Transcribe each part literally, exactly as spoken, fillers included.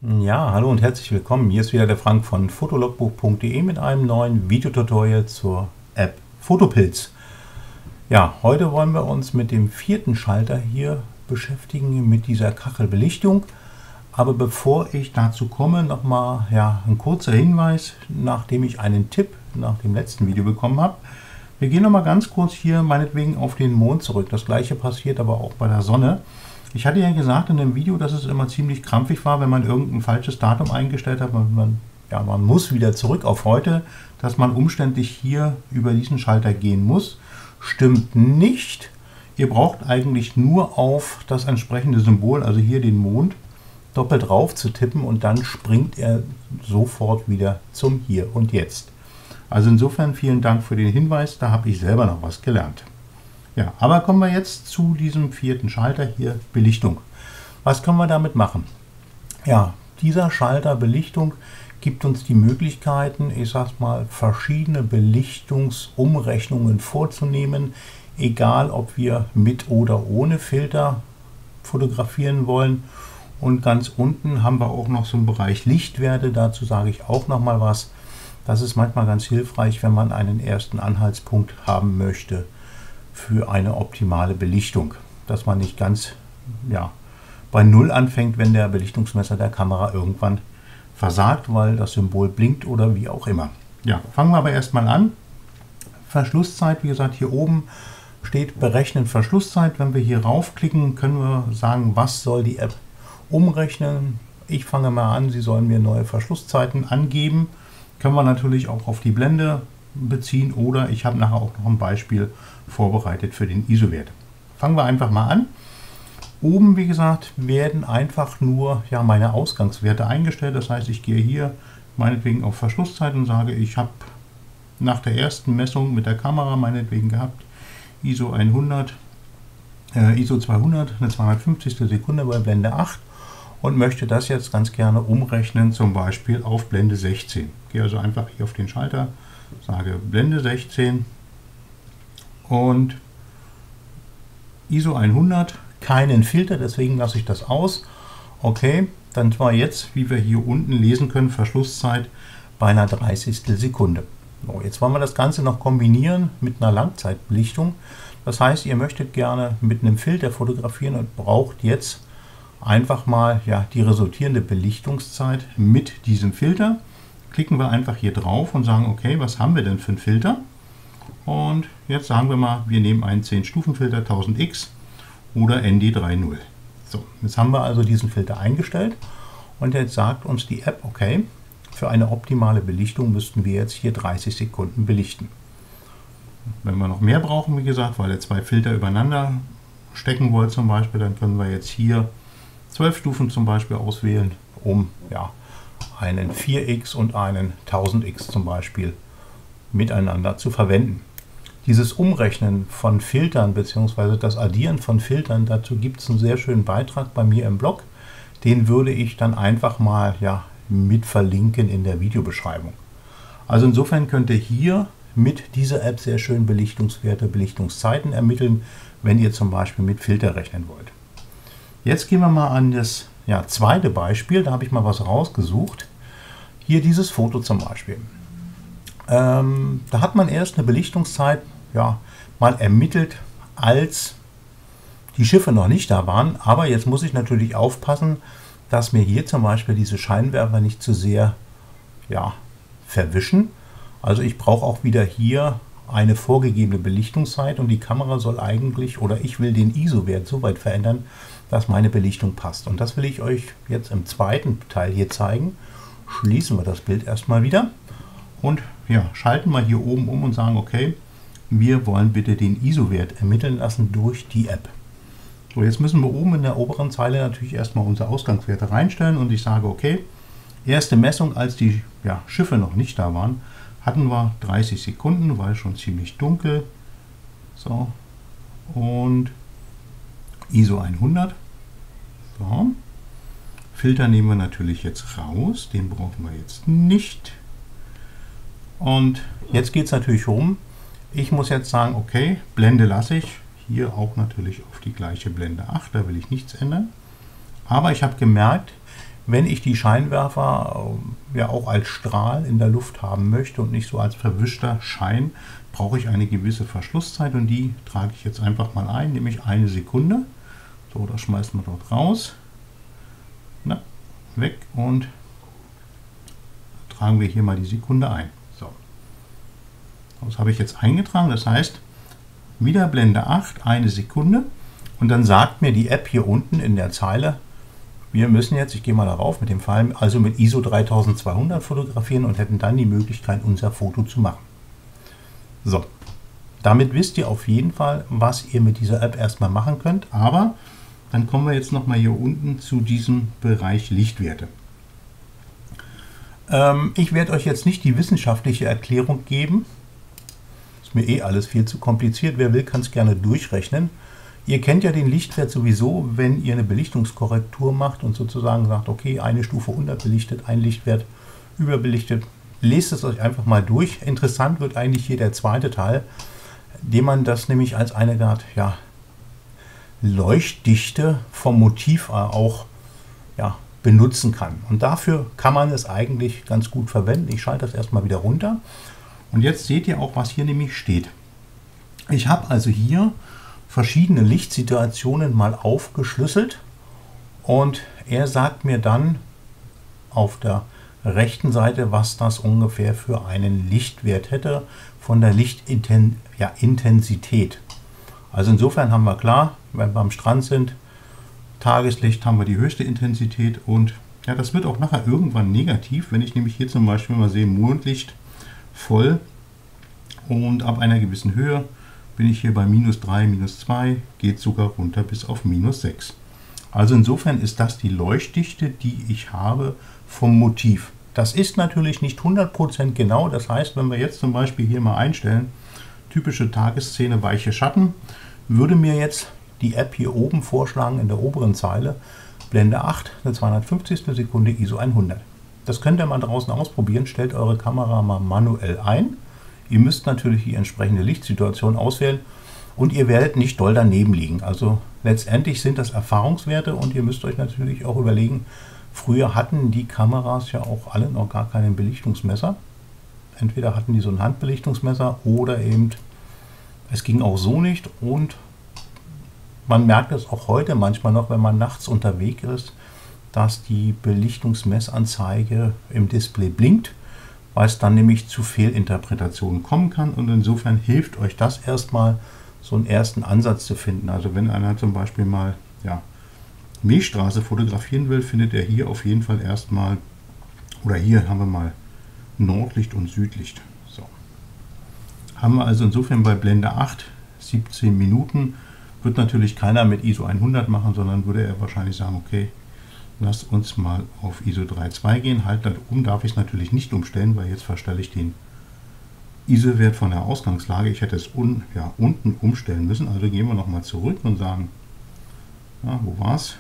Ja, hallo und herzlich willkommen. Hier ist wieder der Frank von fotologbuch punkt de mit einem neuen Videotutorial zur App Photopilz. Ja, heute wollen wir uns mit dem vierten Schalter hier beschäftigen, mit dieser Kachelbelichtung. Aber bevor ich dazu komme, nochmal ja, ein kurzer Hinweis, nachdem ich einen Tipp nach dem letzten Video bekommen habe. Wir gehen nochmal ganz kurz hier meinetwegen auf den Mond zurück. Das gleiche passiert aber auch bei der Sonne. Ich hatte ja gesagt in dem Video, dass es immer ziemlich krampfig war, wenn man irgendein falsches Datum eingestellt hat. Man, man, ja, man muss wieder zurück auf heute, dass man umständlich hier über diesen Schalter gehen muss. Stimmt nicht. Ihr braucht eigentlich nur auf das entsprechende Symbol, also hier den Mond, doppelt drauf zu tippen und dann springt er sofort wieder zum Hier und Jetzt. Also insofern vielen Dank für den Hinweis, da habe ich selber noch was gelernt. Ja, aber kommen wir jetzt zu diesem vierten Schalter hier, Belichtung. Was können wir damit machen? Ja, dieser Schalter Belichtung gibt uns die Möglichkeiten, ich sag mal, verschiedene Belichtungsumrechnungen vorzunehmen, egal ob wir mit oder ohne Filter fotografieren wollen. Und ganz unten haben wir auch noch so einen Bereich Lichtwerte, dazu sage ich auch noch mal was. Das ist manchmal ganz hilfreich, wenn man einen ersten Anhaltspunkt haben möchte für eine optimale Belichtung, dass man nicht ganz ja, bei Null anfängt, wenn der Belichtungsmesser der Kamera irgendwann versagt, weil das Symbol blinkt oder wie auch immer. Ja, fangen wir aber erstmal an. Verschlusszeit, wie gesagt, hier oben steht Berechnen Verschlusszeit. Wenn wir hier raufklicken, können wir sagen, was soll die App umrechnen. Ich fange mal an, sie sollen mir neue Verschlusszeiten angeben. Können wir natürlich auch auf die Blende beziehen oder ich habe nachher auch noch ein Beispiel vorbereitet für den I S O-Wert. Fangen wir einfach mal an. Oben, wie gesagt, werden einfach nur ja, meine Ausgangswerte eingestellt. Das heißt, ich gehe hier meinetwegen auf Verschlusszeit und sage, ich habe nach der ersten Messung mit der Kamera meinetwegen gehabt I S O hundert, äh, I S O zweihundert, eine zweihundertfünfzigstel Sekunde bei Blende acht und möchte das jetzt ganz gerne umrechnen, zum Beispiel auf Blende sechzehn. Gehe also einfach hier auf den Schalter, sage Blende sechzehn und I S O hundert, keinen Filter, deswegen lasse ich das aus. Okay, dann war jetzt, wie wir hier unten lesen können, Verschlusszeit bei einer dreißigstel Sekunde. So, jetzt wollen wir das Ganze noch kombinieren mit einer Langzeitbelichtung. Das heißt, ihr möchtet gerne mit einem Filter fotografieren und braucht jetzt einfach mal ja, die resultierende Belichtungszeit mit diesem Filter. Klicken wir einfach hier drauf und sagen, okay, was haben wir denn für einen Filter? Und jetzt sagen wir mal, wir nehmen einen zehn Stufen Filter tausend X oder N D dreißig. So, jetzt haben wir also diesen Filter eingestellt und jetzt sagt uns die App, okay, für eine optimale Belichtung müssten wir jetzt hier dreißig Sekunden belichten. Wenn wir noch mehr brauchen, wie gesagt, weil ihr zwei Filter übereinander stecken wollt zum Beispiel, dann können wir jetzt hier zwölf Stufen zum Beispiel auswählen, um ja, einen vier X und einen tausend X zum Beispiel miteinander zu verwenden. Dieses Umrechnen von Filtern bzw. das Addieren von Filtern, dazu gibt es einen sehr schönen Beitrag bei mir im Blog. Den würde ich dann einfach mal ja, mit verlinken in der Videobeschreibung. Also insofern könnt ihr hier mit dieser App sehr schön Belichtungswerte, Belichtungszeiten ermitteln, wenn ihr zum Beispiel mit Filter rechnen wollt. Jetzt gehen wir mal an das ja, zweite Beispiel, da habe ich mal was rausgesucht. Hier dieses Foto zum Beispiel. Ähm, da hat man erst eine Belichtungszeit ja, mal ermittelt, als die Schiffe noch nicht da waren. Aber jetzt muss ich natürlich aufpassen, dass mir hier zum Beispiel diese Scheinwerfer nicht zu sehr ja, verwischen. Also ich brauche auch wieder hier eine vorgegebene Belichtungszeit und die Kamera soll eigentlich, oder ich will den I S O-Wert so weit verändern, dass meine Belichtung passt. Und das will ich euch jetzt im zweiten Teil hier zeigen. Schließen wir das Bild erstmal wieder und ja, schalten wir hier oben um und sagen, okay, wir wollen bitte den I S O-Wert ermitteln lassen durch die App. So, jetzt müssen wir oben in der oberen Zeile natürlich erstmal unsere Ausgangswerte reinstellen und ich sage, okay, erste Messung, als die ja, Schiffe noch nicht da waren, hatten wir dreißig Sekunden, weil schon ziemlich dunkel. So, und I S O hundert. So. Filter nehmen wir natürlich jetzt raus, den brauchen wir jetzt nicht. Und jetzt geht es natürlich um, ich muss jetzt sagen, okay, Blende lasse ich, hier auch natürlich auf die gleiche Blende acht, da will ich nichts ändern. Aber ich habe gemerkt, wenn ich die Scheinwerfer äh, ja auch als Strahl in der Luft haben möchte und nicht so als verwischter Schein, brauche ich eine gewisse Verschlusszeit und die trage ich jetzt einfach mal ein, nämlich eine Sekunde. So, das schmeißen wir dort raus. Na, weg und tragen wir hier mal die Sekunde ein. So. Das habe ich jetzt eingetragen, das heißt, wieder Blende acht, eine Sekunde und dann sagt mir die App hier unten in der Zeile, wir müssen jetzt, ich gehe mal darauf mit dem Pfeil, also mit I S O dreitausendzweihundert fotografieren und hätten dann die Möglichkeit, unser Foto zu machen. So, damit wisst ihr auf jeden Fall, was ihr mit dieser App erstmal machen könnt, aber dann kommen wir jetzt nochmal hier unten zu diesem Bereich Lichtwerte. Ähm, ich werde euch jetzt nicht die wissenschaftliche Erklärung geben, ist mir eh alles viel zu kompliziert, wer will, kann es gerne durchrechnen. Ihr kennt ja den Lichtwert sowieso, wenn ihr eine Belichtungskorrektur macht und sozusagen sagt, okay, eine Stufe unterbelichtet, ein Lichtwert überbelichtet. Lest es euch einfach mal durch. Interessant wird eigentlich hier der zweite Teil, dem man das nämlich als eine Art ja, Leuchtdichte vom Motiv auch ja, benutzen kann. Und dafür kann man es eigentlich ganz gut verwenden. Ich schalte das erstmal wieder runter. Und jetzt seht ihr auch, was hier nämlich steht. Ich habe also hier verschiedene Lichtsituationen mal aufgeschlüsselt und er sagt mir dann auf der rechten Seite, was das ungefähr für einen Lichtwert hätte von der Lichtintensität. Also insofern haben wir klar, wenn wir am Strand sind, Tageslicht haben wir die höchste Intensität und ja, das wird auch nachher irgendwann negativ, wenn ich nämlich hier zum Beispiel mal sehe, Mondlicht voll und ab einer gewissen Höhe bin ich hier bei minus drei, minus zwei, geht sogar runter bis auf minus sechs. Also insofern ist das die Leuchtdichte, die ich habe vom Motiv. Das ist natürlich nicht hundert Prozent genau, das heißt, wenn wir jetzt zum Beispiel hier mal einstellen, typische Tagesszene, weiche Schatten, würde mir jetzt die App hier oben vorschlagen in der oberen Zeile, Blende acht, eine zweihundertfünfzigstel Sekunde I S O hundert. Das könnt ihr mal draußen ausprobieren, stellt eure Kamera mal manuell ein. Ihr müsst natürlich die entsprechende Lichtsituation auswählen und ihr werdet nicht doll daneben liegen. Also letztendlich sind das Erfahrungswerte und ihr müsst euch natürlich auch überlegen, früher hatten die Kameras ja auch alle noch gar keinen Belichtungsmesser. Entweder hatten die so ein Handbelichtungsmesser oder eben es ging auch so nicht und man merkt es auch heute manchmal noch, wenn man nachts unterwegs ist, dass die Belichtungsmessanzeige im Display blinkt, weil es dann nämlich zu Fehlinterpretationen kommen kann und insofern hilft euch das erstmal, so einen ersten Ansatz zu finden. Also wenn einer zum Beispiel mal ja, Milchstraße fotografieren will, findet er hier auf jeden Fall erstmal, oder hier haben wir mal Nordlicht und Südlicht. So. Haben wir also insofern bei Blende acht, siebzehn Minuten, wird natürlich keiner mit I S O hundert machen, sondern würde er wahrscheinlich sagen, okay, lasst uns mal auf I S O drei Punkt zwei gehen. Halt, da oben darf ich es natürlich nicht umstellen, weil jetzt verstelle ich den I S O-Wert von der Ausgangslage. Ich hätte es un, ja, unten umstellen müssen. Also gehen wir nochmal zurück und sagen, ja, wo war es?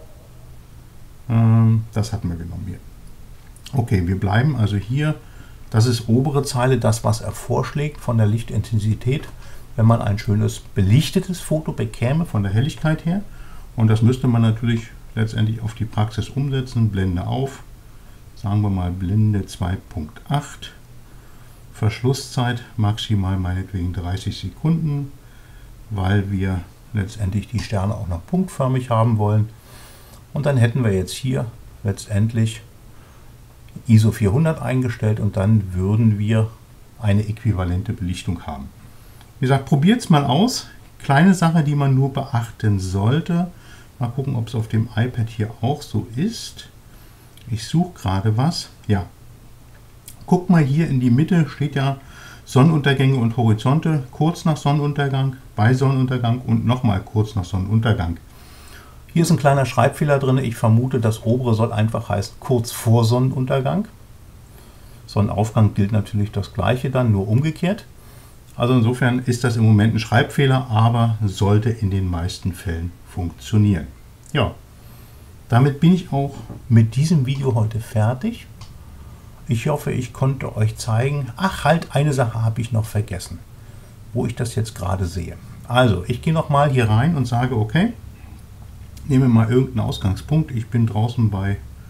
Ähm, das hatten wir genommen hier. Okay, wir bleiben also hier. Das ist obere Zeile, das, was er vorschlägt von der Lichtintensität, wenn man ein schönes belichtetes Foto bekäme von der Helligkeit her. Und das müsste man natürlich letztendlich auf die Praxis umsetzen. Blende auf, sagen wir mal Blende zwei Punkt acht, Verschlusszeit maximal meinetwegen dreißig Sekunden, weil wir letztendlich die Sterne auch noch punktförmig haben wollen. Und dann hätten wir jetzt hier letztendlich I S O vierhundert eingestellt und dann würden wir eine äquivalente Belichtung haben. Wie gesagt, probiert es mal aus. Kleine Sache, die man nur beachten sollte. Mal gucken, ob es auf dem iPad hier auch so ist. Ich suche gerade was. Ja. Guck mal, hier in die Mitte steht ja Sonnenuntergänge und Horizonte kurz nach Sonnenuntergang, bei Sonnenuntergang und nochmal kurz nach Sonnenuntergang. Hier ist ein kleiner Schreibfehler drin. Ich vermute, das obere soll einfach heißen kurz vor Sonnenuntergang. Sonnenaufgang gilt natürlich das gleiche dann, nur umgekehrt. Also insofern ist das im Moment ein Schreibfehler, aber sollte in den meisten Fällen funktionieren. Ja, damit bin ich auch mit diesem Video heute fertig. Ich hoffe, ich konnte euch zeigen. Ach, halt, eine Sache habe ich noch vergessen, wo ich das jetzt gerade sehe. Also, ich gehe nochmal hier rein und sage, okay, nehme mal irgendeinen Ausgangspunkt. Ich bin draußen bei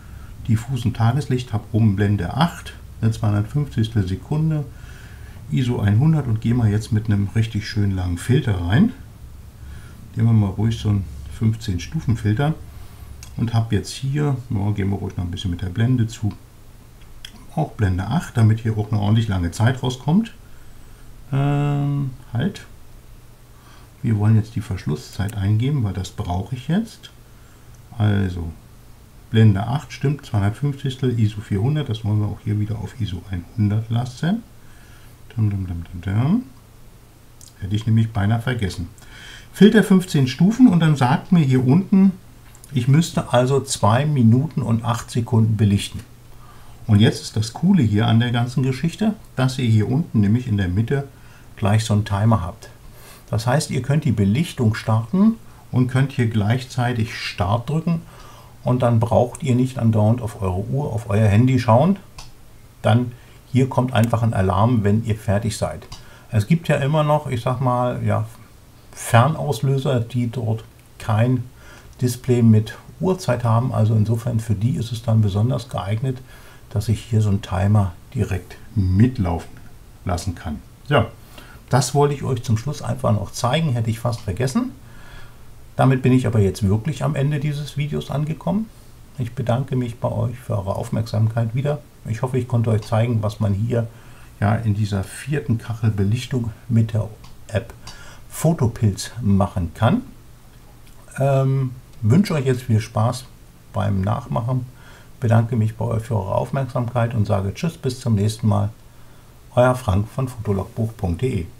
diffusen Tageslicht, habe oben Blende acht, eine zweihundertfünfzigstel Sekunde, I S O hundert und gehe mal jetzt mit einem richtig schön langen Filter rein. Nehmen wir mal ruhig so einen fünfzehn Stufen Filter und habe jetzt hier, ja, gehen wir ruhig noch ein bisschen mit der Blende zu, auch Blende acht, damit hier auch eine ordentlich lange Zeit rauskommt. Ähm, halt. Wir wollen jetzt die Verschlusszeit eingeben, weil das brauche ich jetzt. Also Blende acht stimmt, zweihundertfünfzigstel, I S O vierhundert, das wollen wir auch hier wieder auf I S O hundert lassen. Dum, dum, dum, dum, dum. Hätte ich nämlich beinahe vergessen. Filter fünfzehn Stufen und dann sagt mir hier unten, ich müsste also zwei Minuten und acht Sekunden belichten. Und jetzt ist das Coole hier an der ganzen Geschichte, dass ihr hier unten nämlich in der Mitte gleich so einen Timer habt. Das heißt, ihr könnt die Belichtung starten und könnt hier gleichzeitig Start drücken und dann braucht ihr nicht andauernd auf eure Uhr, auf euer Handy schauen. Dann hier kommt einfach ein Alarm, wenn ihr fertig seid. Es gibt ja immer noch, ich sag mal, ja, Fernauslöser, die dort kein Display mit Uhrzeit haben. Also insofern für die ist es dann besonders geeignet, dass ich hier so einen Timer direkt mitlaufen lassen kann. Ja, das wollte ich euch zum Schluss einfach noch zeigen, hätte ich fast vergessen. Damit bin ich aber jetzt wirklich am Ende dieses Videos angekommen. Ich bedanke mich bei euch für eure Aufmerksamkeit wieder. Ich hoffe, ich konnte euch zeigen, was man hier ja in dieser vierten Kachel Belichtung mit der App Photopilz machen kann. Ähm, wünsche euch jetzt viel Spaß beim Nachmachen. Bedanke mich bei euch für eure Aufmerksamkeit und sage Tschüss, bis zum nächsten Mal. Euer Frank von fotologbuch punkt de.